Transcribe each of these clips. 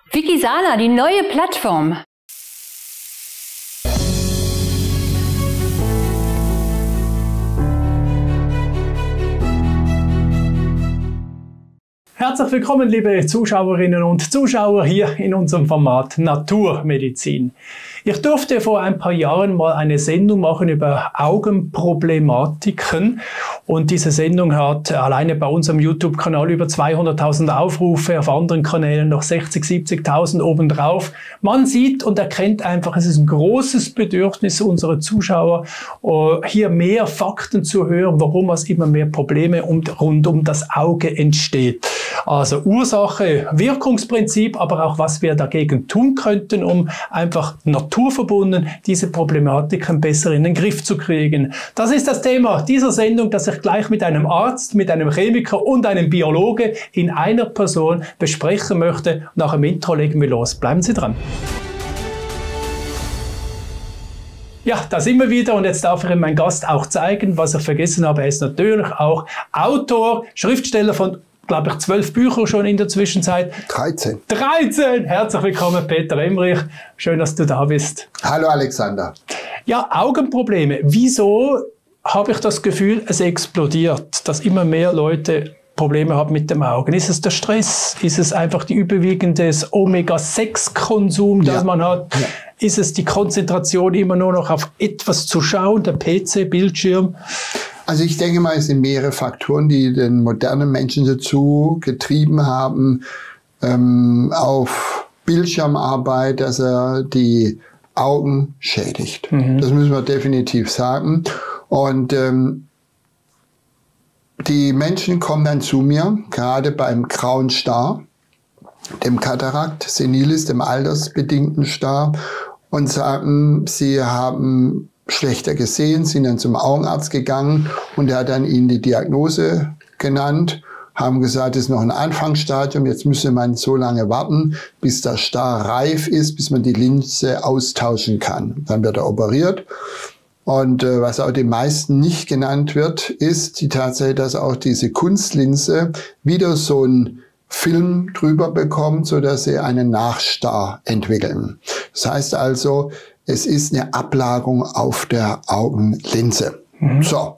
Wikisana, die neue Plattform. Herzlich willkommen, liebe Zuschauerinnen und Zuschauer, hier in unserem Format Naturmedizin. Ich durfte vor ein paar Jahren mal eine Sendung machen über Augenproblematiken und diese Sendung hat alleine bei unserem YouTube-Kanal über 200.000 Aufrufe, auf anderen Kanälen noch 60.000, 70.000 obendrauf. Man sieht und erkennt einfach, es ist ein großes Bedürfnis unserer Zuschauer, hier mehr Fakten zu hören, warum es immer mehr Probleme rund um das Auge entsteht. Also Ursache, Wirkungsprinzip, aber auch was wir dagegen tun könnten, um einfach naturverbunden diese Problematiken besser in den Griff zu kriegen. Das ist das Thema dieser Sendung, das ich gleich mit einem Arzt, mit einem Chemiker und einem Biologe in einer Person besprechen möchte. Nach dem Intro legen wir los. Bleiben Sie dran. Ja, da sind wir wieder und jetzt darf ich Ihnen meinen Gast auch zeigen. Was ich vergessen habe, er ist natürlich auch Autor, Schriftsteller von, glaube ich, 12 Bücher schon in der Zwischenzeit. 13. 13! Herzlich willkommen, Peter Emrich. Schön, dass du da bist. Hallo, Alexander. Ja, Augenprobleme. Wieso habe ich das Gefühl, es explodiert, dass immer mehr Leute Probleme haben mit dem Augen? Ist es der Stress? Ist es einfach die überwiegende Omega-6-Konsum, das man hat? Ja. Ist es die Konzentration immer nur noch auf etwas zu schauen, der PC, Bildschirm? Also ich denke mal, es sind mehrere Faktoren, die den modernen Menschen dazu getrieben haben, auf Bildschirmarbeit, dass er die Augen schädigt. Das müssen wir definitiv sagen. Und die Menschen kommen dann zu mir, gerade beim grauen Star, dem Katarakt senilis, dem altersbedingten Star, und sagen, sie haben schlechter gesehen, sind dann zum Augenarzt gegangen und er hat dann ihnen die Diagnose genannt, haben gesagt, es ist noch ein Anfangsstadium, jetzt müsse man so lange warten, bis der Star reif ist, bis man die Linse austauschen kann. Dann wird er operiert. Und was auch den meisten nicht genannt wird, ist die Tatsache, dass auch diese Kunstlinse wieder so einen Film drüber bekommt, sodass sie einen Nachstar entwickeln. Das heißt also, es ist eine Ablagerung auf der Augenlinse. So.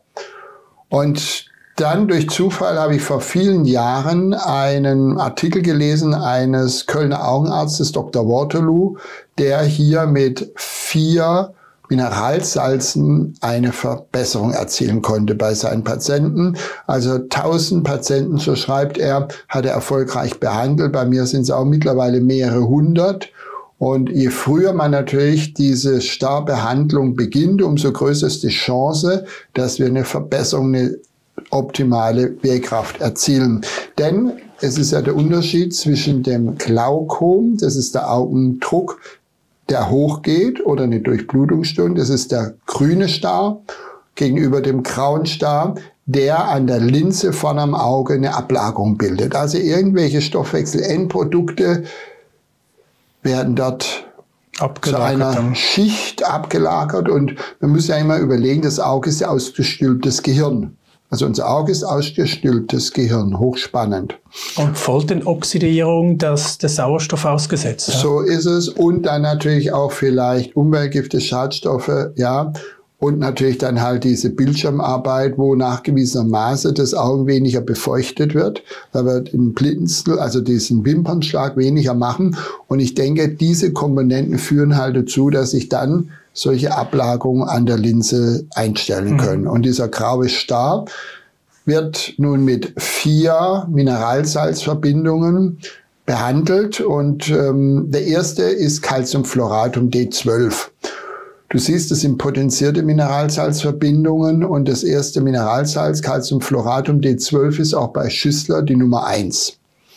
Und dann durch Zufall habe ich vor vielen Jahren einen Artikel gelesen eines Kölner Augenarztes, Dr. Waterloo, der hier mit 4 Mineralsalzen eine Verbesserung erzielen konnte bei seinen Patienten. Also 1000 Patienten, so schreibt er, hat er erfolgreich behandelt. Bei mir sind es auch mittlerweile mehrere hundert. Und je früher man natürlich diese Starbehandlung beginnt, umso größer ist die Chance, dass wir eine Verbesserung, eine optimale Wirkkraft erzielen. Denn es ist ja der Unterschied zwischen dem Glaukom, das ist der Augendruck, der hochgeht, oder eine Durchblutungsstörung, das ist der grüne Star, gegenüber dem grauen Star, der an der Linse vorne am Auge eine Ablagerung bildet. Also irgendwelche Stoffwechselendprodukte werden dort zu einer Schicht abgelagert, und man muss ja immer überlegen, das Auge ist ja ausgestülptes Gehirn. Also unser Auge ist ausgestülptes Gehirn, hochspannend. Und Folgenoxidierung des Sauerstoff ausgesetzt. Ja? So ist es. Und dann natürlich auch vielleicht Umweltgifte, Schadstoffe, ja. Und natürlich dann halt diese Bildschirmarbeit, wo nachgewiesenermaßen das Auge weniger befeuchtet wird, weil wir den Blinzel, also diesen Wimpernschlag weniger machen. Und ich denke, diese Komponenten führen halt dazu, dass sich dann solche Ablagerungen an der Linse einstellen können. Und dieser graue Star wird nun mit 4 Mineralsalzverbindungen behandelt. Und der erste ist Calciumfloratum D12. Du siehst, es sind potenzierte Mineralsalzverbindungen, und das erste Mineralsalz, Calciumfloratum D12, ist auch bei Schüssler die Nummer 1.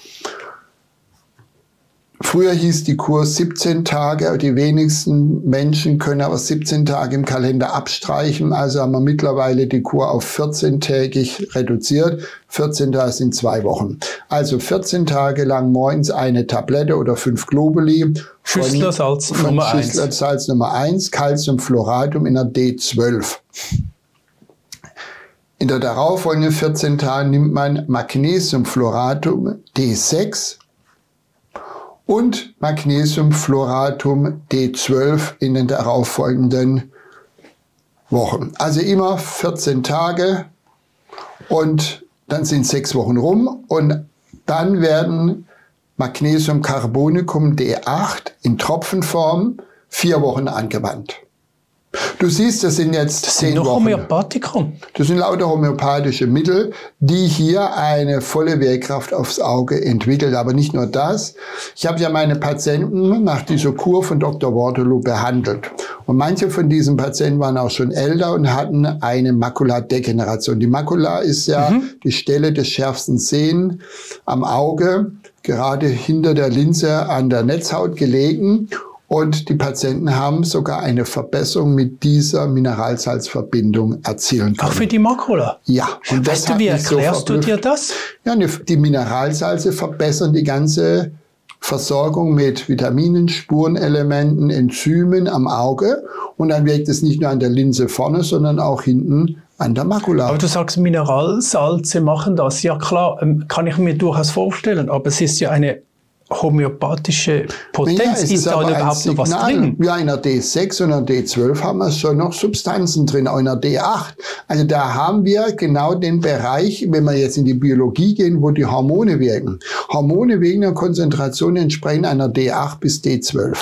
Früher hieß die Kur 17 Tage, die wenigsten Menschen können aber 17 Tage im Kalender abstreichen, also haben wir mittlerweile die Kur auf 14-tägig reduziert. 14 Tage sind 2 Wochen. Also 14 Tage lang morgens eine Tablette oder 5 Globuli. Schüsslersalz Nummer 1. Schüsslersalz Nummer 1, Calciumfloratum in der D12. In der darauffolgenden 14 Tagen nimmt man Magnesiumfloratum D6 und Magnesiumfloratum D12 in den darauffolgenden Wochen. Also immer 14 Tage und dann sind 6 Wochen rum und dann werden Magnesiumcarbonicum D8 in Tropfenform 4 Wochen angewandt. Du siehst, das sind jetzt 10 Wochen. Homöopathikum. Das sind lauter homöopathische Mittel, die hier eine volle Wehrkraft aufs Auge entwickeln. Aber nicht nur das. Ich habe ja meine Patienten nach dieser Kur von Dr. Waterloo behandelt. Und manche von diesen Patienten waren auch schon älter und hatten eine Makuladegeneration. Die Makula ist ja die Stelle des schärfsten Sehen am Auge, gerade hinter der Linse an der Netzhaut gelegen. Und die Patienten haben sogar eine Verbesserung mit dieser Mineralsalzverbindung erzielen können. Auch für die Makula? Ja. Und weißt du, wie erklärst du dir das? Ja, die Mineralsalze verbessern die ganze Versorgung mit Vitaminen, Spurenelementen, Enzymen am Auge. Und dann wirkt es nicht nur an der Linse vorne, sondern auch hinten an der Makula. Aber du sagst, Mineralsalze machen das. Ja klar, kann ich mir durchaus vorstellen. Aber es ist ja eine homöopathische Potenz, ist da überhaupt noch was drin? Ja, in der D6 und der D12 haben wir schon noch Substanzen drin, auch in der D8. Also da haben wir genau den Bereich, wenn wir jetzt in die Biologie gehen, wo die Hormone wirken. Hormone wegen der Konzentration entsprechen einer D8 bis D12.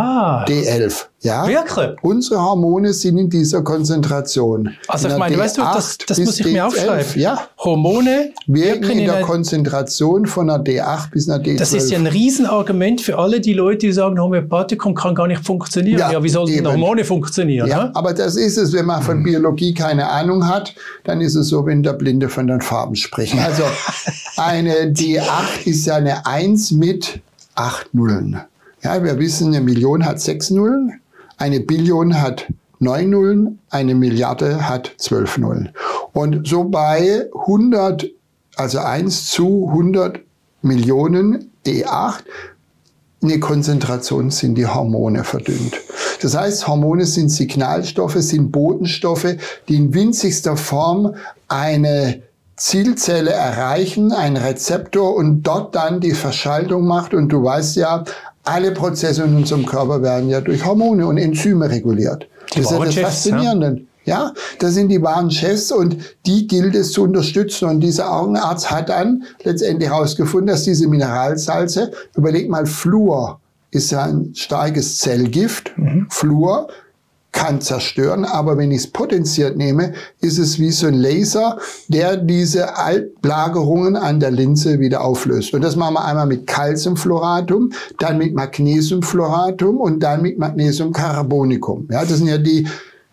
D11. Ja, wirklich? Unsere Hormone sind in dieser Konzentration. Also ich meine, weißt du, das muss ich mir aufschreiben. Ja. Hormone wirken in der Konzentration von einer D8 bis einer D12. Das ist ja ein Riesenargument für alle die Leute, die sagen, Homöopathikum kann gar nicht funktionieren. Ja, wie soll denn Hormone funktionieren? Ja, aber das ist es, wenn man von Biologie keine Ahnung hat, dann ist es so, wenn der Blinde von den Farben spricht. Also eine D8 ist ja eine 1 mit 8 Nullen. Ja, wir wissen, eine Million hat 6 Nullen. Eine Billion hat 9 Nullen, eine Milliarde hat 12 Nullen. Und so bei 100, also 1 zu 100 Millionen D8, eine Konzentration sind die Hormone verdünnt. Das heißt, Hormone sind Signalstoffe, sind Botenstoffe, die in winzigster Form eine Zielzelle erreichen, einen Rezeptor und dort dann die Verschaltung macht. Und du weißt ja, alle Prozesse in unserem Körper werden ja durch Hormone und Enzyme reguliert. Das ist ja das Faszinierende. Ja, das sind die wahren Chefs und die gilt es zu unterstützen. Und dieser Augenarzt hat dann letztendlich herausgefunden, dass diese Mineralsalze, überleg mal, Fluor ist ja ein starkes Zellgift. Fluor kann zerstören, aber wenn ich es potenziert nehme, ist es wie so ein Laser, der diese Altlagerungen an der Linse wieder auflöst. Und das machen wir einmal mit Calciumfloratum, dann mit Magnesiumfloratum und dann mit Magnesiumcarbonicum. Ja, das sind ja die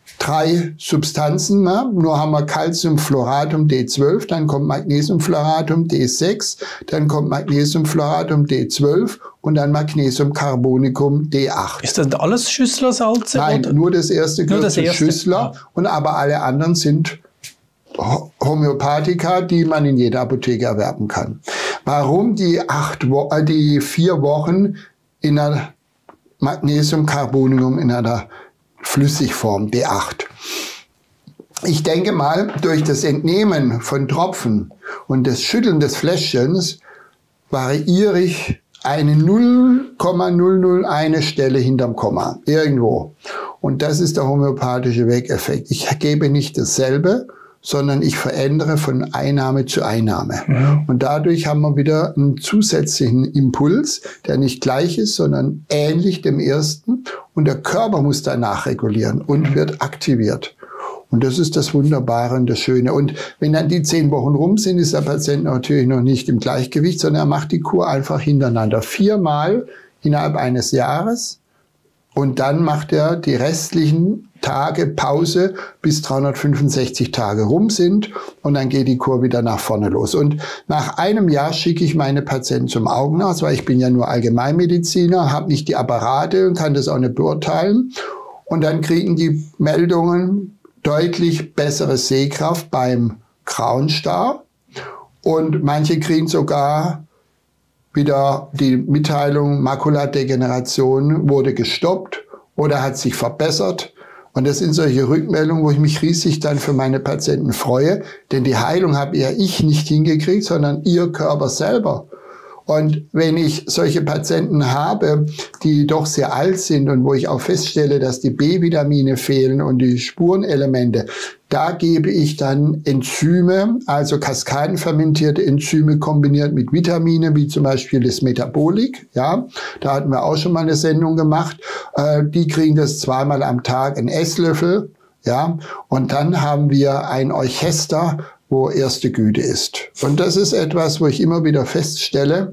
3 Substanzen, ne? Nur haben wir Calciumfloratum D12, dann kommt Magnesiumfloratum D6, dann kommt Magnesiumfloratum D12 und dann Magnesiumcarbonicum D8. Ist das alles Schüsslersalze? Nein, oder? Nur das erste gehört zu Schüssler, und aber alle anderen sind Homöopathika, die man in jeder Apotheke erwerben kann. Warum die 4 Wochen in einer Magnesiumcarbonicum in einer Flüssigform D8. Ich denke mal, durch das Entnehmen von Tropfen und das Schütteln des Fläschchens variiere ich eine 0,001 Stelle hinterm Komma, irgendwo. Und das ist der homöopathische Wegeffekt. Ich gebe nicht dasselbe, sondern ich verändere von Einnahme zu Einnahme. Ja. Und dadurch haben wir wieder einen zusätzlichen Impuls, der nicht gleich ist, sondern ähnlich dem ersten. Und der Körper muss danach regulieren und wird aktiviert. Und das ist das Wunderbare und das Schöne. Und wenn dann die 10 Wochen rum sind, ist der Patient natürlich noch nicht im Gleichgewicht, sondern er macht die Kur einfach hintereinander. 4-mal innerhalb eines Jahres. Und dann macht er die restlichen Tage Pause, bis 365 Tage rum sind. Und dann geht die Kur wieder nach vorne los. Und nach einem Jahr schicke ich meine Patienten zum Augenarzt, weil ich bin ja nur Allgemeinmediziner, habe nicht die Apparate und kann das auch nicht beurteilen. Und dann kriegen die Meldungen deutlich bessere Sehkraft beim grauen Star. Und manche kriegen sogar wieder die Mitteilung, Makuladegeneration wurde gestoppt oder hat sich verbessert. Und das sind solche Rückmeldungen, wo ich mich riesig dann für meine Patienten freue. Denn die Heilung habe ja ich nicht hingekriegt, sondern ihr Körper selber. Und wenn ich solche Patienten habe, die doch sehr alt sind und wo ich auch feststelle, dass die B-Vitamine fehlen und die Spurenelemente, da gebe ich dann Enzyme, also kaskadenfermentierte Enzyme kombiniert mit Vitaminen, wie zum Beispiel das Metabolik. Ja, da hatten wir auch schon mal eine Sendung gemacht. Die kriegen das 2-mal am Tag, einen Esslöffel. Ja, und dann haben wir ein Orchester, wo erste Güte ist. Und das ist etwas, wo ich immer wieder feststelle,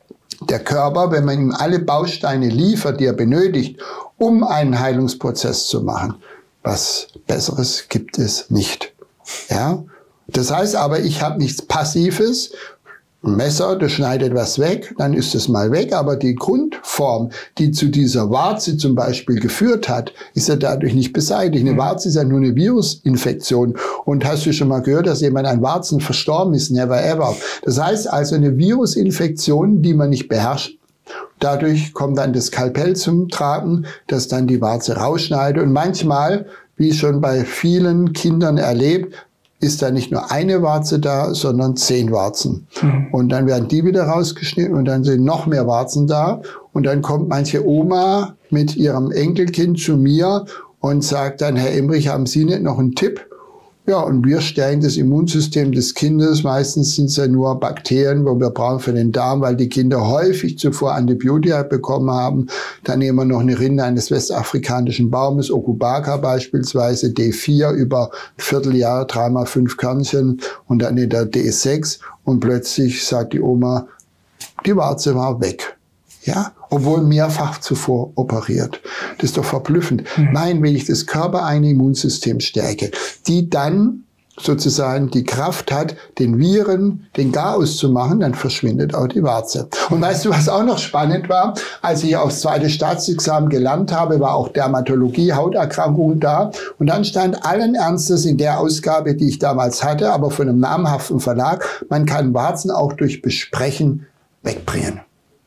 der Körper, wenn man ihm alle Bausteine liefert, die er benötigt, um einen Heilungsprozess zu machen, was Besseres gibt es nicht. Ja? Das heißt aber, ich habe nichts Passives. Ein Messer, das schneidet was weg, dann ist es mal weg, aber die Grundform, die zu dieser Warze zum Beispiel geführt hat, ist ja dadurch nicht beseitigt. Eine Warze ist ja nur eine Virusinfektion. Und hast du schon mal gehört, dass jemand an Warzen verstorben ist? Never ever. Das heißt also eine Virusinfektion, die man nicht beherrscht. Dadurch kommt dann das Skalpell zum Tragen, das dann die Warze rausschneidet. Und manchmal, wie schon bei vielen Kindern erlebt, ist da nicht nur eine Warze da, sondern 10 Warzen. Und dann werden die wieder rausgeschnitten und dann sind noch mehr Warzen da. Und dann kommt manche Oma mit ihrem Enkelkind zu mir und sagt dann, Herr Emrich, haben Sie nicht noch einen Tipp? Ja, und wir stärken das Immunsystem des Kindes. Meistens sind es ja nur Bakterien, wo wir brauchen für den Darm, weil die Kinder häufig zuvor Antibiotika bekommen haben. Dann nehmen wir noch eine Rinde eines westafrikanischen Baumes, Okubaka beispielsweise, D4 über ein Vierteljahr, 3x5 Körnchen und dann in der D6. Und plötzlich sagt die Oma, die Warze war weg. Ja, obwohl mehrfach zuvor operiert. Das ist doch verblüffend. Nein, wenn ich das körpereigene Immunsystem stärke, die dann sozusagen die Kraft hat, den Viren den Garaus zu machen, dann verschwindet auch die Warze. Und weißt du, was auch noch spannend war? Als ich aufs 2. Staatsexamen gelernt habe, war auch Dermatologie, Hauterkrankungen da. Und dann stand allen Ernstes in der Ausgabe, die ich damals hatte, aber von einem namhaften Verlag, man kann Warzen auch durch Besprechen wegbringen.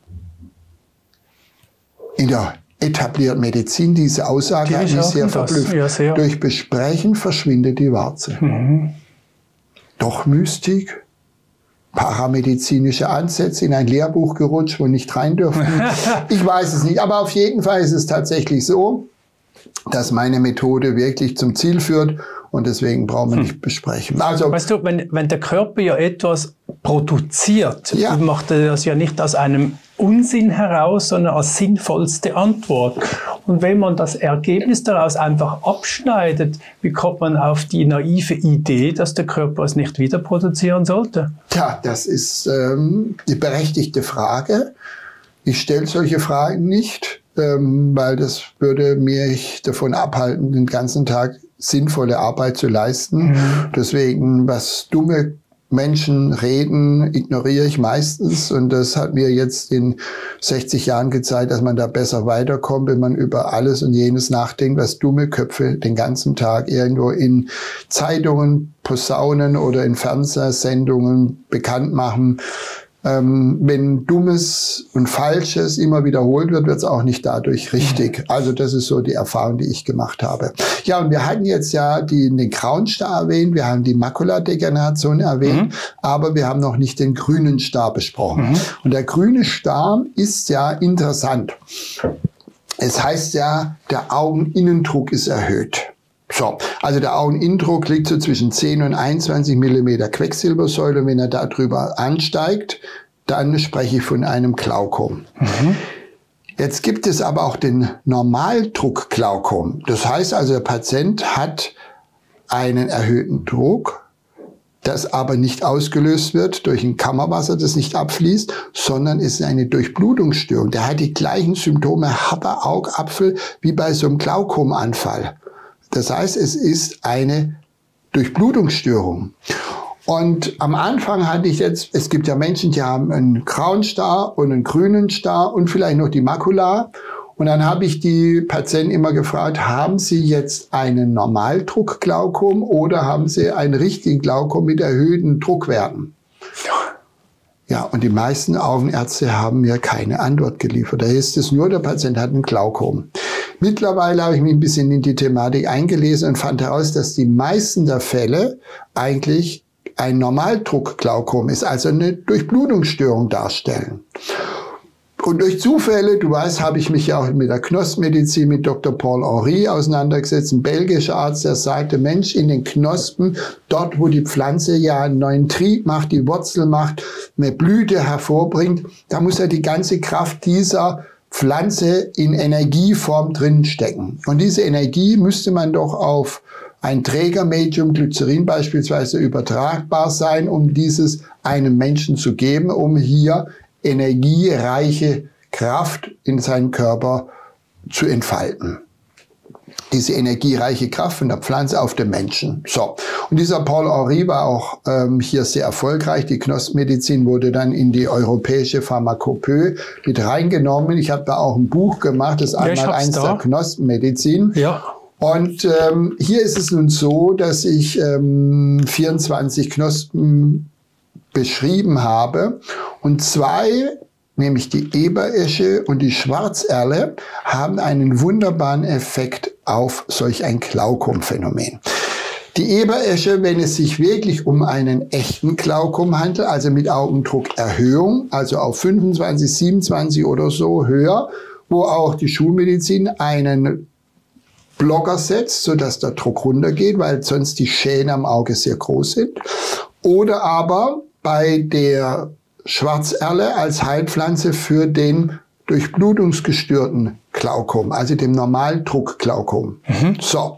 In der etablierten Medizin, diese Aussage hat mich sehr verblüfft. Ja, sehr. Durch Besprechen verschwindet die Warze. Doch Mystik, paramedizinische Ansätze, in ein Lehrbuch gerutscht, wo nicht rein dürfen. Ich weiß es nicht, aber auf jeden Fall ist es tatsächlich so, dass meine Methode wirklich zum Ziel führt. Und deswegen brauchen wir nicht besprechen. Also, weißt du, wenn der Körper ja etwas produziert, macht er das ja nicht aus einem Unsinn heraus, sondern als sinnvollste Antwort. Und wenn man das Ergebnis daraus einfach abschneidet, wie kommt man auf die naive Idee, dass der Körper es nicht wieder produzieren sollte? Tja, das ist die berechtigte Frage. Ich stelle solche Fragen nicht, weil das würde mich davon abhalten, den ganzen Tag sinnvolle Arbeit zu leisten. Deswegen, was dumme Menschen reden, ignoriere ich meistens. Und das hat mir jetzt in 60 Jahren gezeigt, dass man da besser weiterkommt, wenn man über alles und jenes nachdenkt, was dumme Köpfe den ganzen Tag irgendwo in Zeitungen, Posaunen oder in Fernsehsendungen bekannt machen. Wenn Dummes und Falsches immer wiederholt wird, wird es auch nicht dadurch richtig. Also das ist so die Erfahrung, die ich gemacht habe. Ja, und wir hatten jetzt ja den grauen Star erwähnt, wir haben die Makuladegeneration erwähnt, aber wir haben noch nicht den grünen Star besprochen. Und der grüne Star ist ja interessant. Es heißt ja, der Augeninnendruck ist erhöht. So, also der Augeninnendruck liegt so zwischen 10 und 21 Millimeter Quecksilbersäule. Und wenn er darüber ansteigt, dann spreche ich von einem Glaukom. Jetzt gibt es aber auch den Normaldruck-Glaukom. Das heißt also, der Patient hat einen erhöhten Druck, das aber nicht ausgelöst wird durch ein Kammerwasser, das nicht abfließt, sondern ist eine Durchblutungsstörung. Der hat die gleichen Symptome, harter Augapfel, wie bei so einem Glaukomanfall. Das heißt, es ist eine Durchblutungsstörung. Und am Anfang hatte ich jetzt, es gibt ja Menschen, die haben einen grauen Star und einen grünen Star und vielleicht noch die Makula. Und dann habe ich die Patienten immer gefragt, haben Sie jetzt einen Normaldruck-Glaukom oder haben Sie einen richtigen Glaukom mit erhöhten Druckwerten? Ja, und die meisten Augenärzte haben mir keine Antwort geliefert. Da ist es nur, der Patient hat einen Glaukom. Mittlerweile habe ich mich ein bisschen in die Thematik eingelesen und fand heraus, dass die meisten der Fälle eigentlich ein Normaldruckglaukom ist, also eine Durchblutungsstörung darstellen. Und durch Zufälle, du weißt, habe ich mich ja auch mit der Knospenmedizin mit Dr. Paul Henry auseinandergesetzt, ein belgischer Arzt, der sagte, Mensch, in den Knospen, dort wo die Pflanze ja einen neuen Trieb macht, die Wurzel macht, eine Blüte hervorbringt, da muss ja die ganze Kraft dieser Pflanze in Energieform drin stecken. Und diese Energie müsste man doch auf ein Trägermedium, Glycerin beispielsweise, übertragbar sein, um dieses einem Menschen zu geben, um hier energiereiche Kraft in seinen Körper zu entfalten. Diese energiereiche Kraft von der Pflanze auf den Menschen. So. Und dieser Paul Henry war auch hier sehr erfolgreich. Die Knospenmedizin wurde dann in die europäische Pharmakopoe mit reingenommen. Ich habe da auch ein Buch gemacht, das Einmaleins der Knospenmedizin. Ja. Und hier ist es nun so, dass ich 24 Knospen beschrieben habe und 2, nämlich die Eberesche und die Schwarzerle, haben einen wunderbaren Effekt auf solch ein Glaukomphänomen. Die Eberesche, wenn es sich wirklich um einen echten Glaukom handelt, also mit Augendruckerhöhung, also auf 25, 27 oder so höher, wo auch die Schulmedizin einen Blocker setzt, sodass der Druck runtergeht, weil sonst die Schäden am Auge sehr groß sind. Oder aber bei der Schwarzerle als Heilpflanze für den durchblutungsgestörten Glaukom, also dem Normaldruckglaukom. So.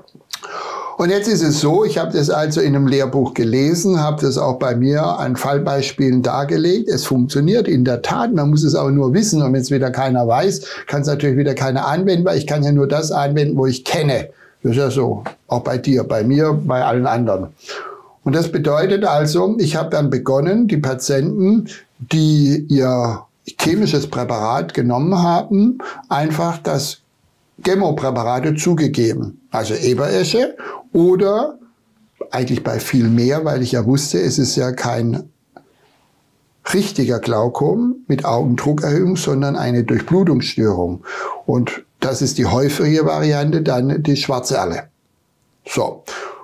Und jetzt ist es so, ich habe das also in einem Lehrbuch gelesen, habe das auch bei mir an Fallbeispielen dargelegt. Es funktioniert in der Tat, man muss es auch nur wissen. Und wenn es wieder keiner weiß, kann es natürlich wieder keiner anwenden, weil ich kann ja nur das anwenden, wo ich kenne. Das ist ja so, auch bei dir, bei mir, bei allen anderen. Und das bedeutet also, ich habe dann begonnen, die Patienten, die ihr chemisches Präparat genommen haben, einfach das Chemopräparate zugegeben. Also Eberesche oder eigentlich bei viel mehr, weil ich ja wusste, es ist ja kein richtiger Glaukom mit Augendruckerhöhung, sondern eine Durchblutungsstörung. Und das ist die häufige Variante, dann die Schwarzerle. So.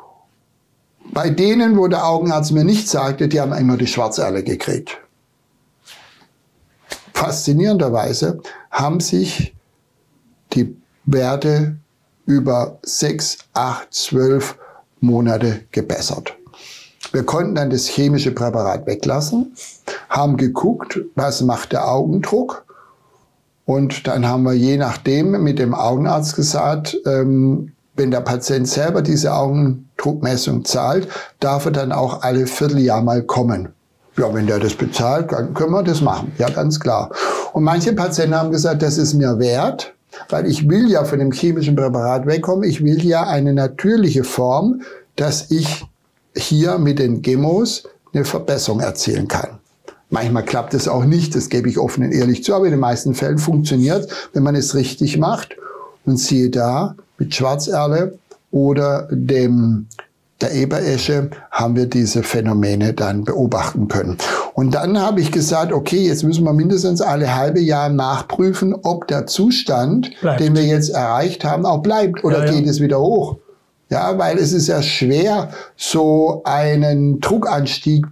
Bei denen, wo der Augenarzt mir nicht sagte, die haben immer die Schwarzerle gekriegt. Faszinierenderweise haben sich die Werte über 6, 8, 12 Monate gebessert. Wir konnten dann das chemische Präparat weglassen, haben geguckt, was macht der Augendruck. Und dann haben wir je nachdem mit dem Augenarzt gesagt, wenn der Patient selber diese Augendruckmessung zahlt, darf er dann auch alle Vierteljahr mal kommen. Ja, wenn der das bezahlt, dann können wir das machen. Ja, ganz klar. Und manche Patienten haben gesagt, das ist mir wert, weil ich will ja von dem chemischen Präparat wegkommen. Ich will ja eine natürliche Form, dass ich hier mit den Chemos eine Verbesserung erzielen kann. Manchmal klappt es auch nicht, das gebe ich offen und ehrlich zu, aber in den meisten Fällen funktioniert, wenn man es richtig macht. Und siehe da, mit Schwarzerle oder der Eberesche haben wir diese Phänomene dann beobachten können. Und dann habe ich gesagt, okay, jetzt müssen wir mindestens alle halbe Jahr nachprüfen, ob der Zustand, den wir jetzt erreicht haben, auch bleibt oder geht es wieder hoch. Ja, weil es ist ja schwer, so einen Druckanstieg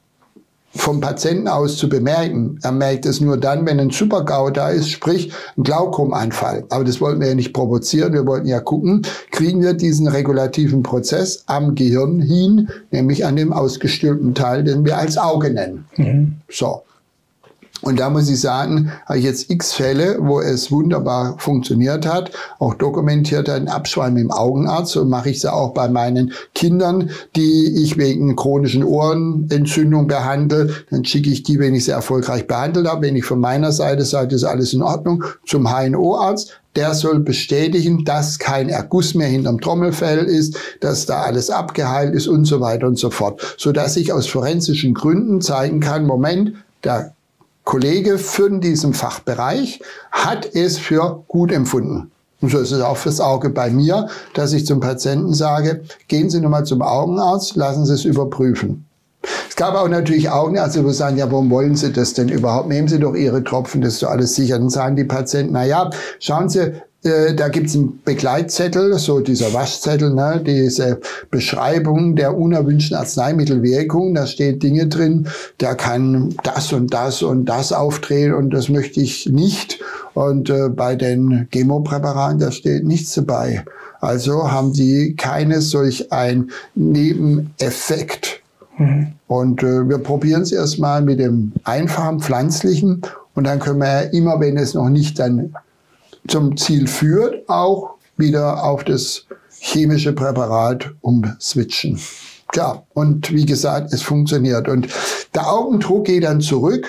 vom Patienten aus zu bemerken. Er merkt es nur dann, wenn ein Super-GAU da ist, sprich ein Glaukomanfall. Aber das wollten wir ja nicht provozieren. Wir wollten ja gucken, kriegen wir diesen regulativen Prozess am Gehirn hin, nämlich an dem ausgestülpten Teil, den wir als Auge nennen. So. Und da muss ich sagen, habe ich jetzt x Fälle, wo es wunderbar funktioniert hat, auch dokumentiert hat, ein Abschwalm im Augenarzt. So mache ich es auch bei meinen Kindern, die ich wegen chronischen Ohrenentzündung behandle. Dann schicke ich die, wenn ich sie erfolgreich behandelt habe, wenn ich von meiner Seite sage, ist alles in Ordnung, zum HNO-Arzt. Der soll bestätigen, dass kein Erguss mehr hinterm Trommelfell ist, dass da alles abgeheilt ist und so weiter und so fort. Sodass ich aus forensischen Gründen zeigen kann, Moment, der Kollege von diesem Fachbereich hat es für gut empfunden. Und so ist es auch fürs Auge bei mir, dass ich zum Patienten sage, gehen Sie nochmal zum Augenarzt, lassen Sie es überprüfen. Es gab auch natürlich Augenärzte, die sagen, ja, warum wollen Sie das denn überhaupt? Nehmen Sie doch Ihre Tropfen, das ist doch alles sicher. Dann sagen die Patienten, na ja, schauen Sie, Da gibt's einen Begleitzettel, so dieser Waschzettel, ne, diese Beschreibung der unerwünschten Arzneimittelwirkung. Da steht Dinge drin, der kann das und das und das auftreten und das möchte ich nicht. Und bei den Chemopräparaten, da steht nichts dabei. Also haben die keine solch ein Nebeneffekt. Und wir probieren es erstmal mit dem einfachen pflanzlichen und dann können wir ja immer, wenn es noch nicht dann zum Ziel führt, auch wieder auf das chemische Präparat umswitchen. Klar, und wie gesagt, es funktioniert. Und der Augendruck geht dann zurück,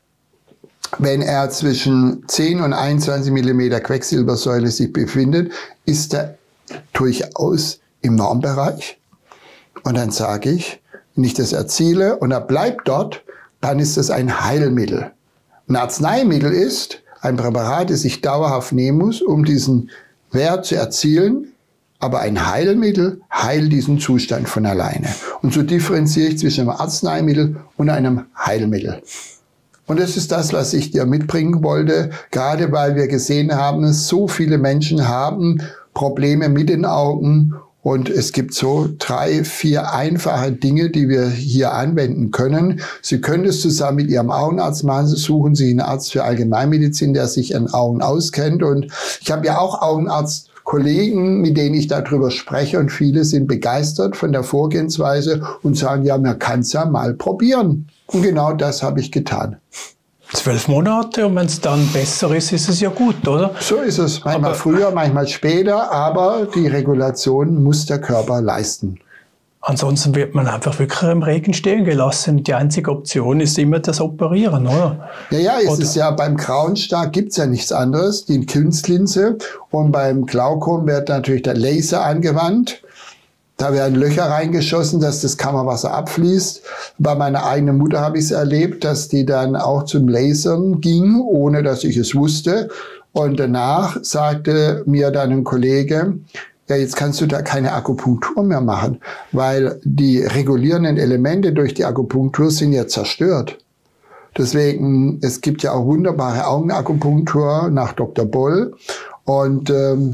wenn er zwischen 10 und 21 mm Quecksilbersäule sich befindet, ist er durchaus im Normbereich. Und dann sage ich, wenn ich das erziele und er bleibt dort, dann ist es ein Heilmittel. Ein Arzneimittel ist ein Präparat, das ich dauerhaft nehmen muss, um diesen Wert zu erzielen. Aber ein Heilmittel heilt diesen Zustand von alleine. Und so differenziere ich zwischen einem Arzneimittel und einem Heilmittel. Und das ist das, was ich dir mitbringen wollte, gerade weil wir gesehen haben, so viele Menschen haben Probleme mit den Augen. Und es gibt so 3, 4 einfache Dinge, die wir hier anwenden können. Sie können es zusammen mit Ihrem Augenarzt machen. Suchen Sie einen Arzt für Allgemeinmedizin, der sich an Augen auskennt. Und ich habe ja auch Augenarztkollegen, mit denen ich darüber spreche. Und viele sind begeistert von der Vorgehensweise und sagen, ja, man kann es ja mal probieren. Und genau das habe ich getan. 12 Monate und wenn es dann besser ist, ist es ja gut, oder? So ist es. Manchmal früher, manchmal später, aber die Regulation muss der Körper leisten. Ansonsten wird man einfach wirklich im Regen stehen gelassen. Die einzige Option ist immer das Operieren, oder? Ja, es ist ja beim grauen Star gibt's ja nichts anderes, die Kunstlinse. Und beim Glaukom wird natürlich der Laser angewandt. Da werden Löcher reingeschossen, dass das Kammerwasser abfließt. Bei meiner eigenen Mutter habe ich es erlebt, dass die dann auch zum Lasern ging, ohne dass ich es wusste. Und danach sagte mir dann ein Kollege, ja, jetzt kannst du da keine Akupunktur mehr machen, weil die regulierenden Elemente durch die Akupunktur sind ja zerstört. Deswegen, es gibt ja auch wunderbare Augenakupunktur nach Dr. Boll. Und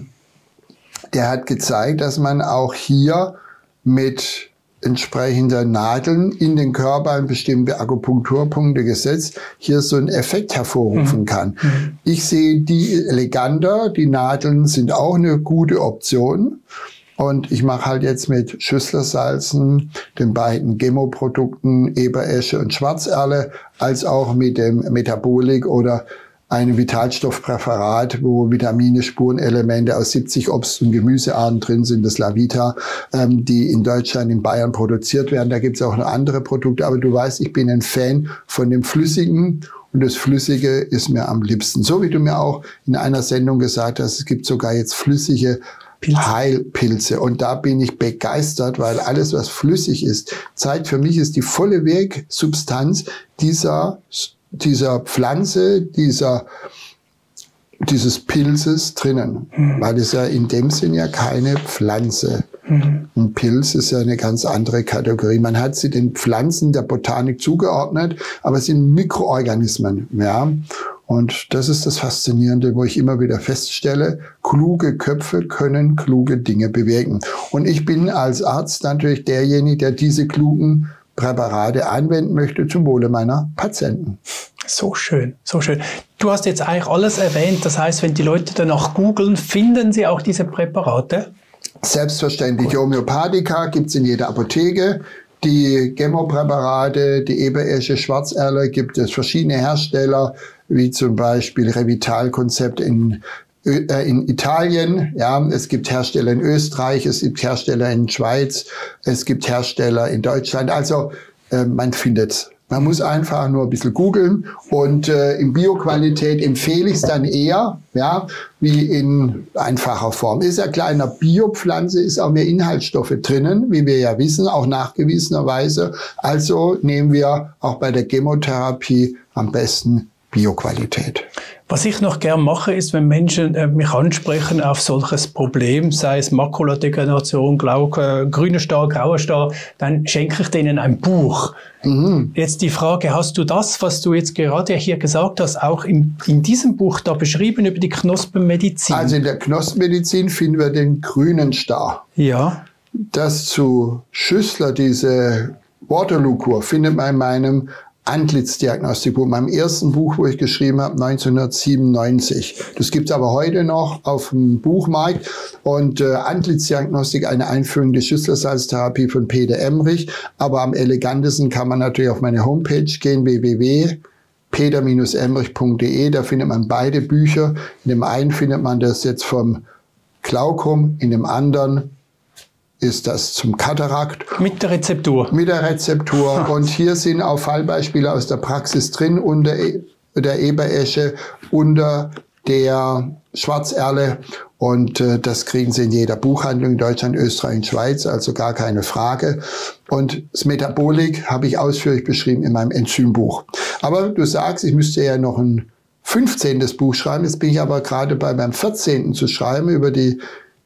der hat gezeigt, dass man auch hier mit entsprechender Nadeln in den Körper an bestimmte Akupunkturpunkte gesetzt, hier so einen Effekt hervorrufen kann. Ich sehe die eleganter, die Nadeln sind auch eine gute Option. Und ich mache halt jetzt mit Schüsslersalzen, den beiden Chemoprodukten Eberesche und Schwarzerle, als auch mit dem Metabolik oder einem Vitalstoffpräparat, wo Vitamine, Spurenelemente aus 70 Obst- und Gemüsearten drin sind, das Lavita, die in Deutschland, in Bayern produziert werden. Da gibt es auch noch andere Produkte, aber du weißt, ich bin ein Fan von dem Flüssigen und das Flüssige ist mir am liebsten. So wie du mir auch in einer Sendung gesagt hast, es gibt sogar jetzt flüssige Heilpilze und da bin ich begeistert, weil alles, was flüssig ist, zeigt für mich, ist die volle Wirksubstanz dieser Pflanze, dieses Pilzes drinnen. Weil es ja in dem Sinn ja keine Pflanze. Ein Pilz ist ja eine ganz andere Kategorie. Man hat sie den Pflanzen der Botanik zugeordnet, aber es sind Mikroorganismen. Ja? Und das ist das Faszinierende, wo ich immer wieder feststelle, kluge Köpfe können kluge Dinge bewirken. Und ich bin als Arzt natürlich derjenige, der diese klugen Präparate anwenden möchte zum Wohle meiner Patienten. So schön, so schön. Du hast jetzt eigentlich alles erwähnt. Das heißt, wenn die Leute danach googeln, finden sie auch diese Präparate? Selbstverständlich. Die Homöopathika gibt's in jeder Apotheke. Die Chemopräparate, die Eberesche, Schwarzerle gibt es verschiedene Hersteller, wie zum Beispiel Revital-Konzept in Italien, ja, es gibt Hersteller in Österreich, es gibt Hersteller in Schweiz, es gibt Hersteller in Deutschland. Also man findet's. Man muss einfach nur ein bisschen googeln und in Bioqualität empfehle ich es dann eher, ja, wie in einfacher Form. Ist ja klar, in einer Biopflanze ist auch mehr Inhaltsstoffe drinnen, wie wir ja wissen, auch nachgewiesenerweise. Also nehmen wir auch bei der Chemotherapie am besten Bioqualität. Was ich noch gern mache, ist, wenn Menschen mich ansprechen auf solches Problem, sei es Makuladegeneration, Glauke, grüner Star, grauer Star, dann schenke ich denen ein Buch. Jetzt die Frage, hast du das, was du jetzt gerade hier gesagt hast, auch in diesem Buch da beschrieben über die Knospenmedizin? Also in der Knospenmedizin finden wir den grünen Star. Ja. Das zu Schüssler, diese Waterloo-Kur, findet man in meinem Antlitzdiagnostikbuch, meinem ersten Buch, wo ich geschrieben habe, 1997. Das gibt's aber heute noch auf dem Buchmarkt. Und Antlitzdiagnostik, eine Einführung der Schüsslersalztherapie von Peter Emrich. Aber am elegantesten kann man natürlich auf meine Homepage gehen, www.peter-emrich.de. Da findet man beide Bücher. In dem einen findet man das jetzt vom Glaukom, in dem anderen ist das zum Katarakt. Mit der Rezeptur. Mit der Rezeptur. Und hier sind auch Fallbeispiele aus der Praxis drin, unter der Eberesche, unter der Schwarzerle. Und das kriegen Sie in jeder Buchhandlung in Deutschland, Österreich und Schweiz, also gar keine Frage. Und das Metabolik habe ich ausführlich beschrieben in meinem Enzymbuch. Aber du sagst, ich müsste ja noch ein 15. Buch schreiben. Jetzt bin ich aber gerade bei meinem 14. zu schreiben über die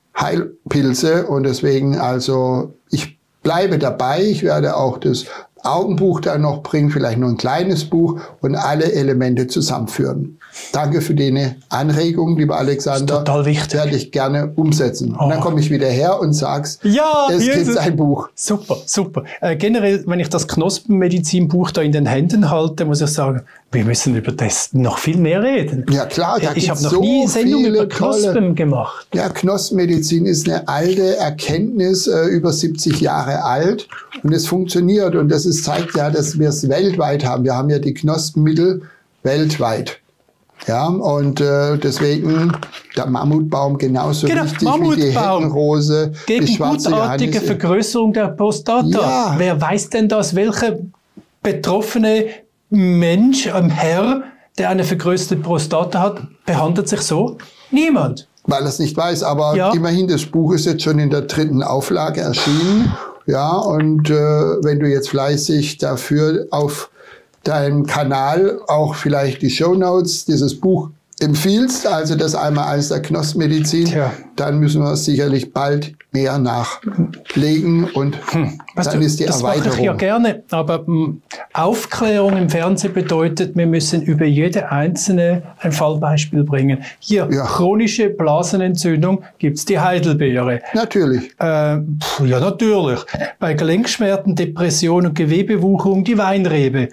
Heilpilze, und deswegen also, ich bleibe dabei. Ich werde auch das Augenbuch dann noch bringen, vielleicht nur ein kleines Buch und alle Elemente zusammenführen. Danke für deine Anregung, lieber Alexander. Total wichtig. Werde ich gerne umsetzen. Und dann komme ich wieder her und sag's, ja, es gibt ein Buch. Super, super. Generell, wenn ich das Knospenmedizinbuch da in den Händen halte, muss ich sagen, wir müssen über das noch viel mehr reden. Ja klar, da ich habe noch so nie Sendung über Knospen tolle gemacht. Ja, Knospenmedizin ist eine alte Erkenntnis, über 70 Jahre alt, und es funktioniert, und das zeigt ja, dass wir es weltweit haben. Wir haben ja die Knospenmittel weltweit. Ja, und deswegen der Mammutbaum genauso wichtig wie die Heckenrose, die schwarze gutartige Johannis. Vergrößerung der Prostata. Ja. Wer weiß denn das? Welcher betroffene Mensch, Herr, der eine vergrößerte Prostata hat, behandelt sich so? Niemand. Weil er es nicht weiß, aber ja, immerhin, das Buch ist jetzt schon in der 3. Auflage erschienen. Ja, und wenn du jetzt fleißig dafür auf deinem Kanal auch vielleicht die Shownotes dieses Buch empfiehlst, also das Einmaleins der Knospenmedizin, dann müssen wir sicherlich bald mehr nachlegen, und dann ist die das Erweiterung. Das mache ich ja gerne, aber Aufklärung im Fernsehen bedeutet, wir müssen über jede einzelne ein Fallbeispiel bringen. Hier, chronische Blasenentzündung, gibt's die Heidelbeere. Natürlich. Ja, natürlich. Bei Gelenkschmerzen, Depression und Gewebewucherung die Weinrebe.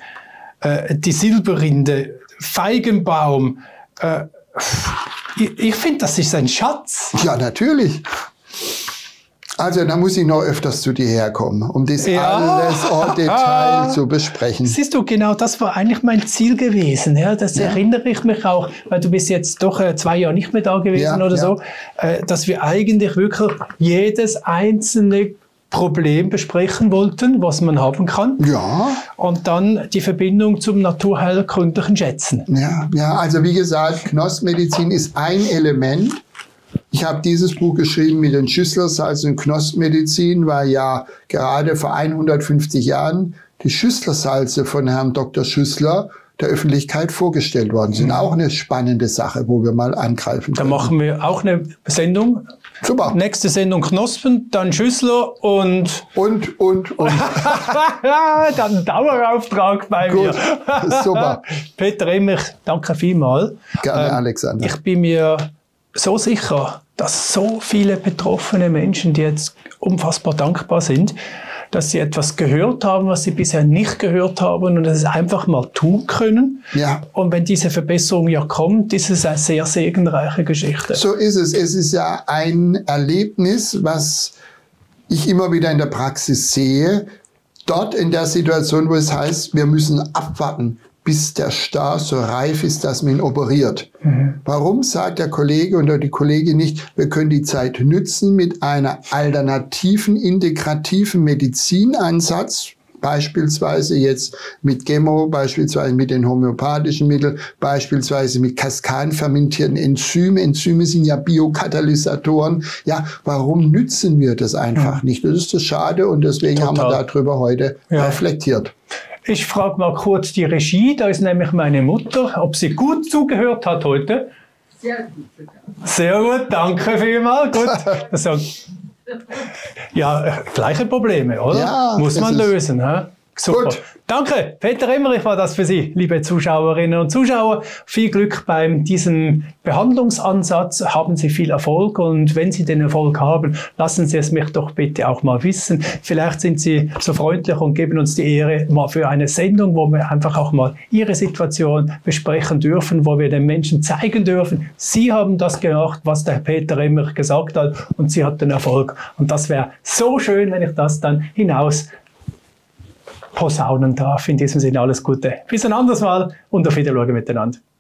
Die Silberrinde, Feigenbaum. Ich finde, das ist ein Schatz. Ja, natürlich. Also da muss ich noch öfters zu dir herkommen, um das alles en Detail zu besprechen. Siehst du, genau das war eigentlich mein Ziel gewesen. Ja, das erinnere ich mich auch, weil du bist jetzt doch 2 Jahre nicht mehr da gewesen oder so, dass wir eigentlich wirklich jedes einzelne Problem besprechen wollten, was man haben kann. Ja. Und dann die Verbindung zum naturheilkundlichen Schätzen. Ja, also wie gesagt, Knospenmedizin ist ein Element. Ich habe dieses Buch geschrieben mit den Schüsslersalzen und Knospenmedizin, weil ja gerade vor 150 Jahren die Schüsslersalze von Herrn Dr. Schüssler der Öffentlichkeit vorgestellt worden sind. Auch eine spannende Sache, wo wir mal angreifen können. Da machen wir auch eine Sendung. Super. Nächste Sendung Knospen, dann Schüssler und... Dann Dauerauftrag bei mir. Super. Peter Emrich, danke vielmals. Gerne, Alexander. Ich bin mir so sicher, dass so viele betroffene Menschen, die jetzt unfassbar dankbar sind, dass sie etwas gehört haben, was sie bisher nicht gehört haben, und dass sie einfach mal tun können. Ja. Und wenn diese Verbesserung ja kommt, ist es eine sehr segenreiche Geschichte. So ist es. Es ist ja ein Erlebnis, was ich immer wieder in der Praxis sehe. Dort in der Situation, wo es heißt, wir müssen abwarten, bis der Star so reif ist, dass man ihn operiert. Warum sagt der Kollege oder die Kollegin nicht, wir können die Zeit nützen mit einer alternativen, integrativen Medizinansatz, beispielsweise jetzt mit Chemo, beispielsweise mit den homöopathischen Mitteln, beispielsweise mit kaskadenfermentierten Enzymen. Enzyme sind ja Biokatalysatoren. Ja, warum nützen wir das einfach nicht? Das ist so schade, und deswegen haben wir darüber heute reflektiert. Ich frage mal kurz die Regie, da ist nämlich meine Mutter, ob sie gut zugehört hat heute. Sehr gut sogar. Sehr gut, danke vielmals. Gut. Also, ja, gleiche Probleme, oder? Ja, muss man lösen. He? Super. Gut. Danke, Peter Emmerich war das für Sie, liebe Zuschauerinnen und Zuschauer. Viel Glück beim diesem Behandlungsansatz. Haben Sie viel Erfolg und wenn Sie den Erfolg haben, lassen Sie es mich doch bitte auch mal wissen. Vielleicht sind Sie so freundlich und geben uns die Ehre mal für eine Sendung, wo wir einfach auch mal Ihre Situation besprechen dürfen, wo wir den Menschen zeigen dürfen, Sie haben das gemacht, was der Peter Emmerich gesagt hat und Sie hatten Erfolg. Und das wäre so schön, wenn ich das dann hinaus posaunen darf. In diesem Sinne alles Gute. Bis ein anderes Mal und auf Wiedersehen miteinander.